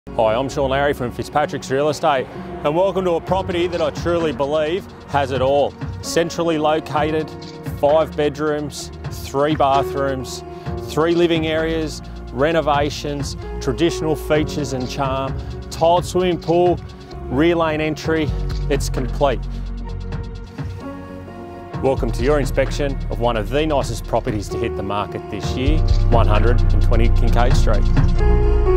Hi, I'm Shaun Lowry from Fitzpatricks Real Estate, and welcome to a property that I truly believe has it all. Centrally located, 5 bedrooms, 3 bathrooms, 3 living areas, renovations, traditional features and charm, tiled swimming pool, rear lane entry, it's complete. Welcome to your inspection of one of the nicest properties to hit the market this year, 120 Kincaid Street.